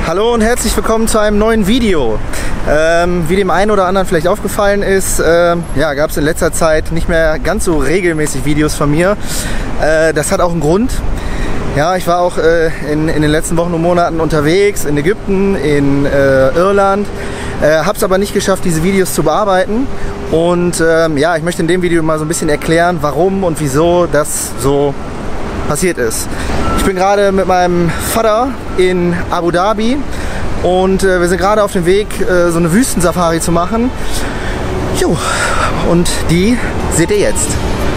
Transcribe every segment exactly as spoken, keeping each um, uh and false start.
Hallo und herzlich willkommen zu einem neuen Video. Ähm, wie dem einen oder anderen vielleicht aufgefallen ist, ähm, ja, gab es in letzter Zeit nicht mehr ganz so regelmäßig Videos von mir. Äh, das hat auch einen Grund. Ja, ich war auch äh, in, in den letzten Wochen und Monaten unterwegs, in Ägypten, in äh, Irland, äh, habe es aber nicht geschafft, diese Videos zu bearbeiten. Und ähm, ja, ich möchte in dem Video mal so ein bisschen erklären, warum und wieso das so passiert ist. Ich bin gerade mit meinem Vater in Abu Dhabi und äh, wir sind gerade auf dem Weg, äh, so eine Wüstensafari zu machen. Jo, und die seht ihr jetzt.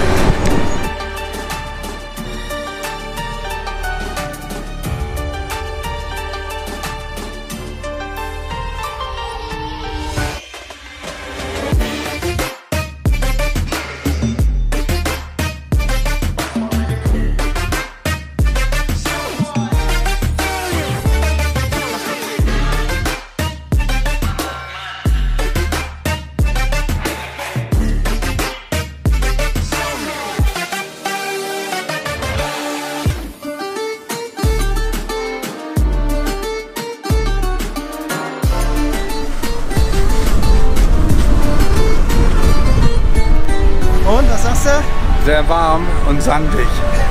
Und, was sagst du? Sehr warm und sandig.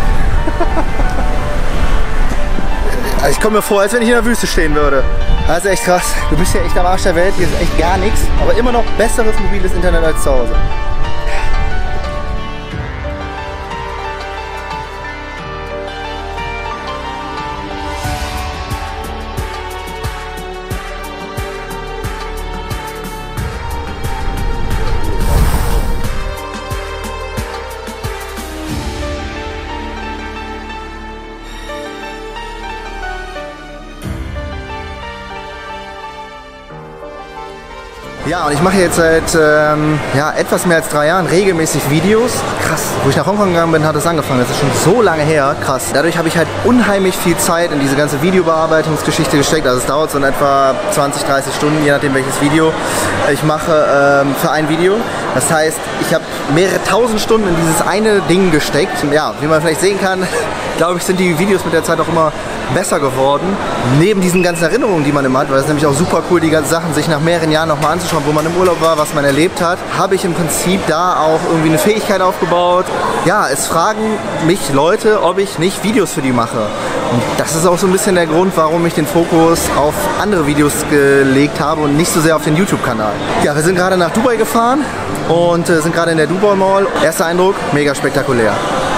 Ich komme mir vor, als wenn ich in der Wüste stehen würde. Das ist echt krass. Du bist ja echt am Arsch der Welt, hier ist echt gar nichts. Aber immer noch besseres mobiles Internet als zu Hause. Ja, und ich mache jetzt seit ähm, ja, etwas mehr als drei Jahren regelmäßig Videos. Krass, wo ich nach Hongkong gegangen bin, hat es angefangen. Das ist schon so lange her. Krass. Dadurch habe ich halt unheimlich viel Zeit in diese ganze Videobearbeitungsgeschichte gesteckt. Also es dauert so in etwa zwanzig, dreißig Stunden, je nachdem welches Video ich mache ähm, für ein Video. Das heißt, ich habe mehrere tausend Stunden in dieses eine Ding gesteckt. Ja, wie man vielleicht sehen kann, glaube ich, sind die Videos mit der Zeit auch immer besser geworden. Neben diesen ganzen Erinnerungen, die man immer hat, weil es nämlich auch super cool, die ganzen Sachen sich nach mehreren Jahren nochmal anzuschauen, wo man im Urlaub war, was man erlebt hat, habe ich im Prinzip da auch irgendwie eine Fähigkeit aufgebaut. Ja, es fragen mich Leute, ob ich nicht Videos für die mache. Und das ist auch so ein bisschen der Grund, warum ich den Fokus auf andere Videos gelegt habe und nicht so sehr auf den YouTube-Kanal. Ja, wir sind gerade nach Dubai gefahren und äh, sind gerade in der Dubai Mall. Erster Eindruck, mega spektakulär.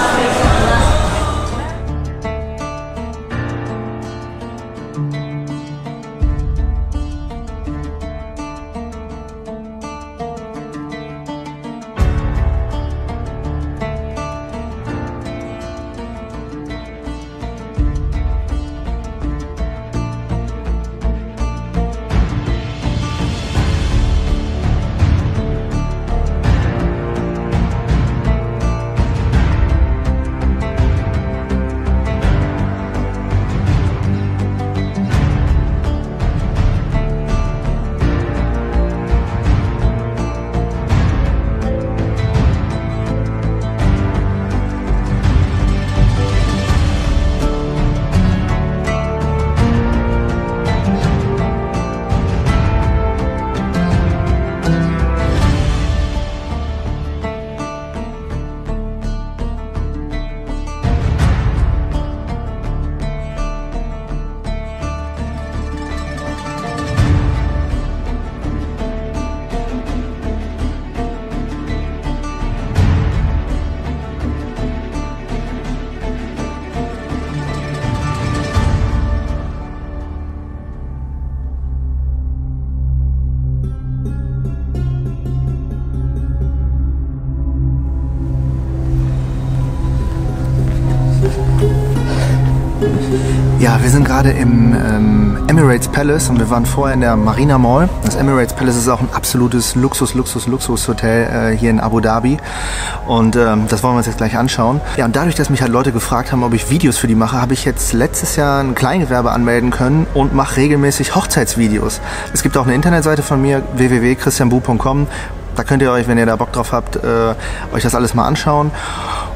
Ja, wir sind gerade im ähm, Emirates Palace und wir waren vorher in der Marina Mall. Das Emirates Palace ist auch ein absolutes Luxus, Luxus, Luxus-Hotel äh, hier in Abu Dhabi und ähm, das wollen wir uns jetzt gleich anschauen. Ja, und dadurch, dass mich halt Leute gefragt haben, ob ich Videos für die mache, habe ich jetzt letztes Jahr ein Kleingewerbe anmelden können und mache regelmäßig Hochzeitsvideos. Es gibt auch eine Internetseite von mir, w w w punkt christian bu punkt com. Da könnt ihr euch, wenn ihr da Bock drauf habt, äh, euch das alles mal anschauen.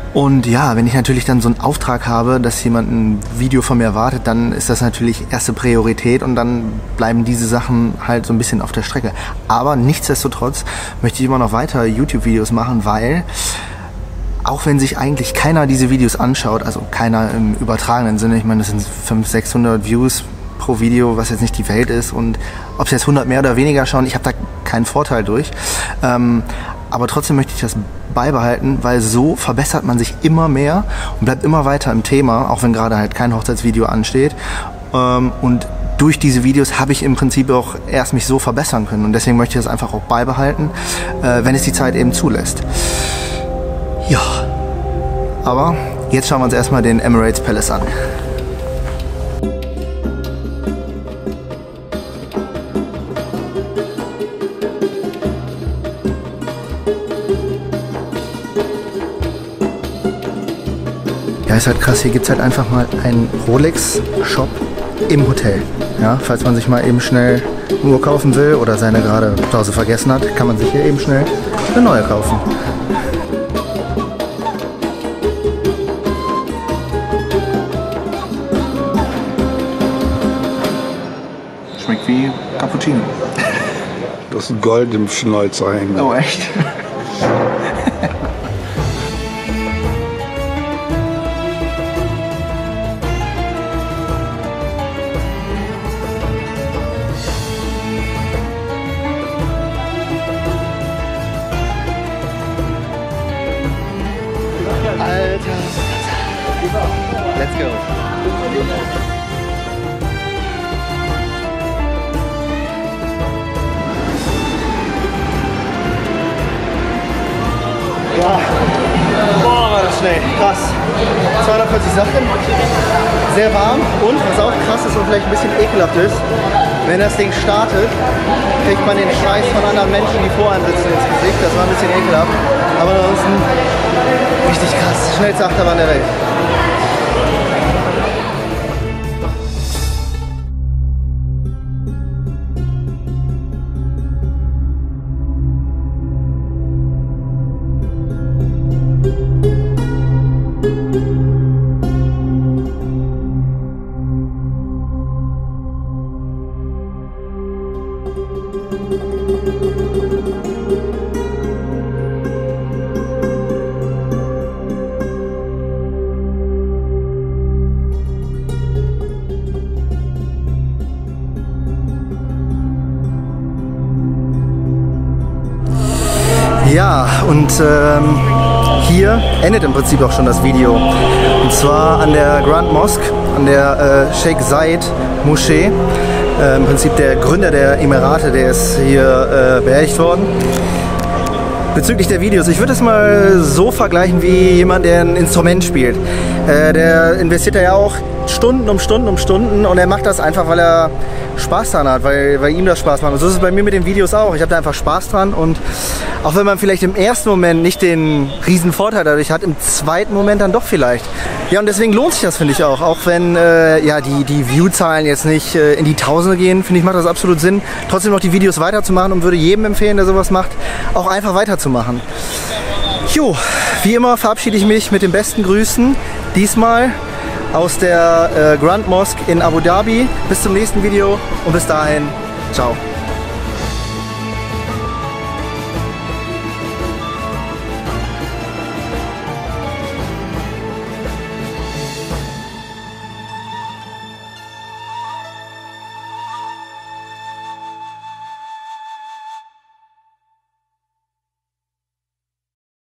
Und ja, wenn ich natürlich dann so einen Auftrag habe, dass jemand ein Video von mir erwartet, dann ist das natürlich erste Priorität und dann bleiben diese Sachen halt so ein bisschen auf der Strecke. Aber nichtsdestotrotz möchte ich immer noch weiter YouTube-Videos machen, weil auch wenn sich eigentlich keiner diese Videos anschaut, also keiner im übertragenen Sinne, ich meine, das sind fünfhundert, sechshundert Views pro Video, was jetzt nicht die Welt ist, und ob es jetzt hundert mehr oder weniger schauen, ich habe da keinen Vorteil durch. Ähm, aber trotzdem möchte ich das beibehalten, weil so verbessert man sich immer mehr und bleibt immer weiter im Thema, auch wenn gerade halt kein Hochzeitsvideo ansteht. Ähm, und durch diese Videos habe ich im Prinzip auch erst mich so verbessern können und deswegen möchte ich das einfach auch beibehalten, äh, wenn es die Zeit eben zulässt. Ja, aber jetzt schauen wir uns erstmal den Emirates Palace an. Ja, ist halt krass, hier gibt es halt einfach mal einen Rolex-Shop im Hotel. Ja, falls man sich mal eben schnell eine Uhr kaufen will oder seine gerade zu Hause vergessen hat, kann man sich hier eben schnell eine neue kaufen. Schmeckt wie Cappuccino. Das ist Gold im Schnäuzer hängen. Oh, echt? Alter. Let's go. Ja. Boah, war das schnell. Krass. zweihundertvierzig Sachen. Sehr warm. Und was auch krass ist und vielleicht ein bisschen ekelhaft ist, wenn das Ding startet, kriegt man den Scheiß von anderen Menschen, die vor einem sitzen, ins Gesicht. Das war ein bisschen ekelhaft. Aber ansonsten richtig krass. Schnellste Achterbahn der Welt. Ja, und ähm, hier endet im Prinzip auch schon das Video. Und zwar an der Grand Mosque, an der äh, Sheikh Zayed Moschee. Äh, Im Prinzip der Gründer der Emirate, der ist hier äh, beerdigt worden. Bezüglich der Videos, ich würde es mal so vergleichen wie jemand, der ein Instrument spielt. Äh, der investiert ja auch Stunden um Stunden um Stunden und er macht das einfach, weil er Spaß dran hat, weil, weil ihm das Spaß macht. Und so ist es bei mir mit den Videos auch. Ich habe da einfach Spaß dran und auch wenn man vielleicht im ersten Moment nicht den riesen Vorteil dadurch hat, im zweiten Moment dann doch vielleicht. Ja, und deswegen lohnt sich das, finde ich auch. Auch wenn äh, ja, die, die View-Zahlen jetzt nicht äh, in die Tausende gehen, finde ich, macht das absolut Sinn, trotzdem noch die Videos weiterzumachen und würde jedem empfehlen, der sowas macht, auch einfach weiterzumachen. Jo, wie immer verabschiede ich mich mit den besten Grüßen. Diesmal aus der äh, Grand Mosque in Abu Dhabi. Bis zum nächsten Video und bis dahin, ciao.